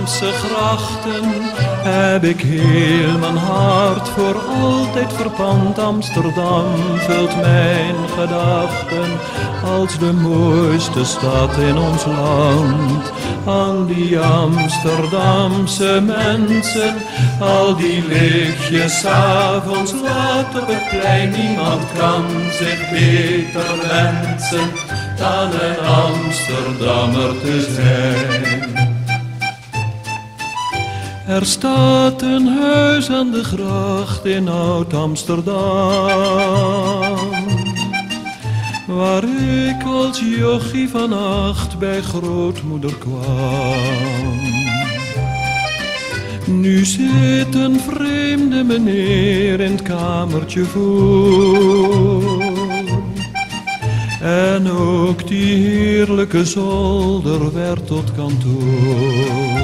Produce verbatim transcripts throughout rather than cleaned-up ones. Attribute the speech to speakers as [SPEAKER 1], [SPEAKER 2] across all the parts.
[SPEAKER 1] Amsterdamse grachten heb ik heel mijn hart voor altijd verpand. Amsterdam vult mijn gedachten als de mooiste stad in ons land. Al die Amsterdamse mensen, al die lichtjes 's avonds laat op het plein. Niemand kan zich beter wensen dan een Amsterdammer te zijn. Er staat een huis aan de gracht in Oud-Amsterdam, waar ik als jochie van acht bij grootmoeder kwam. Nu zit een vreemde meneer in het kamertje voor, en ook die heerlijke zolder werd tot kantoor.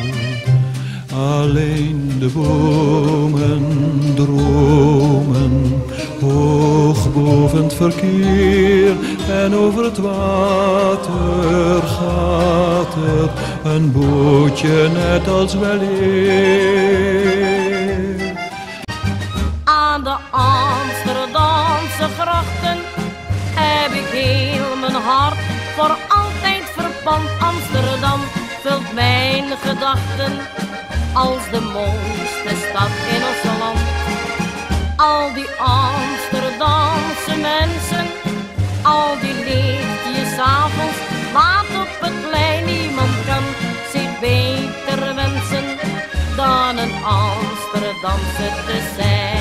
[SPEAKER 1] Alleen de bomen dromen hoog boven het verkeer, en over het water gaat er een bootje net als weleer.
[SPEAKER 2] Aan de Amsterdamse grachten heb ik heel mijn hart voor altijd verpand. Amsterdam vult mijn gedachten als de mooiste stad in ons land. Al die Amsterdamse mensen, al die lichtjes 's avonds laat op het plein. Niemand kan zich beter wensen dan een Amsterdamse te zijn.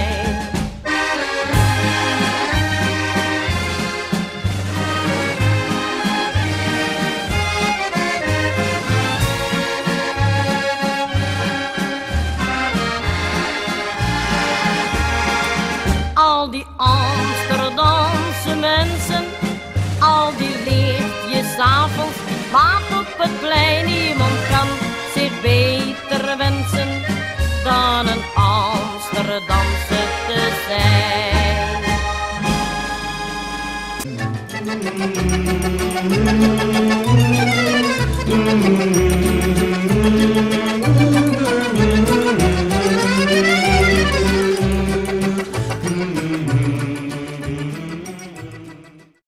[SPEAKER 2] Al die Amsterdamse mensen, al die lichtjes 's avonds laat op het plein. Niemand kan zich beter wensen dan een Amsterdamse te zijn.